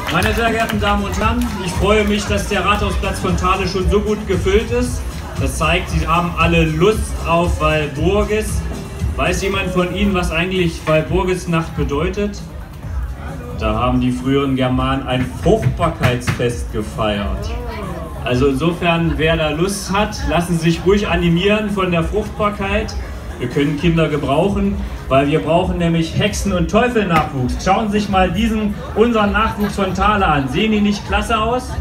Meine sehr geehrten Damen und Herren, ich freue mich, dass der Rathausplatz von Thale schon so gut gefüllt ist. Das zeigt, Sie haben alle Lust auf Walpurgis. Weiß jemand von Ihnen, was eigentlich Walpurgisnacht bedeutet? Da haben die früheren Germanen ein Fruchtbarkeitsfest gefeiert. Also insofern, wer da Lust hat, lassen Sie sich ruhig animieren von der Fruchtbarkeit. Wir können Kinder gebrauchen, weil wir brauchen nämlich Hexen- und Teufelnachwuchs. Schauen Sie sich mal unseren Nachwuchs von Thale an. Sehen die nicht klasse aus?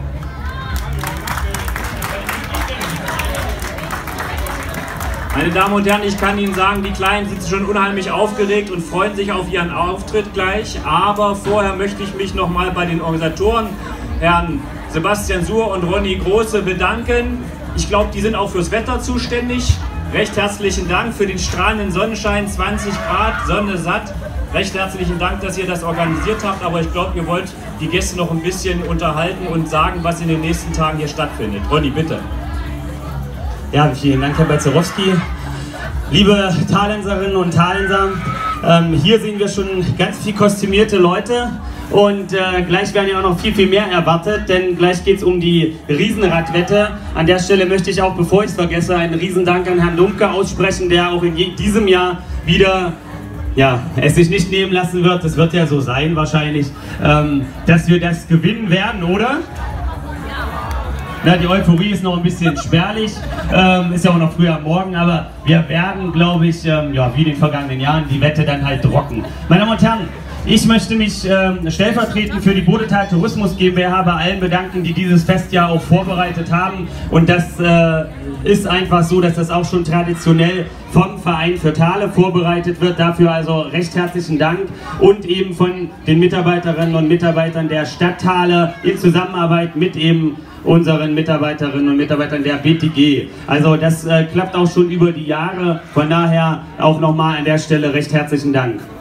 Meine Damen und Herren, ich kann Ihnen sagen, die Kleinen sind schon unheimlich aufgeregt und freuen sich auf ihren Auftritt gleich. Aber vorher möchte ich mich noch mal bei den Organisatoren, Herrn Sebastian Suhr und Ronny Große, bedanken. Ich glaube, die sind auch fürs Wetter zuständig. Recht herzlichen Dank für den strahlenden Sonnenschein, 20 Grad, Sonne satt. Recht herzlichen Dank, dass ihr das organisiert habt, aber ich glaube, ihr wollt die Gäste noch ein bisschen unterhalten und sagen, was in den nächsten Tagen hier stattfindet. Ronny, bitte. Ja, vielen Dank, Herr Balzerowski. Liebe Thalenserinnen und Thalenser, hier sehen wir schon ganz viel kostümierte Leute. Und gleich werden ja auch noch viel mehr erwartet, denn gleich geht es um die Riesenradwette. An der Stelle möchte ich auch, bevor ich es vergesse, einen Riesendank an Herrn Lumpke aussprechen, der auch in diesem Jahr wieder es sich nicht nehmen lassen wird, das wird ja so sein wahrscheinlich, dass wir das gewinnen werden, oder? Ja, die Euphorie ist noch ein bisschen spärlich, ist ja auch noch früh am Morgen, aber wir werden, glaube ich, wie in den vergangenen Jahren, die Wette dann halt rocken. Meine Damen und Herren, ich möchte mich stellvertretend für die Bodetal Tourismus GmbH bei allen bedanken, die dieses Fest ja auch vorbereitet haben. Und das ist einfach so, dass das auch schon traditionell vom Verein für Thale vorbereitet wird. Dafür also recht herzlichen Dank. Und eben von den Mitarbeiterinnen und Mitarbeitern der Stadt Thale in Zusammenarbeit mit eben unseren Mitarbeiterinnen und Mitarbeitern der BTG. Also das klappt auch schon über die Jahre. Von daher auch nochmal an der Stelle recht herzlichen Dank.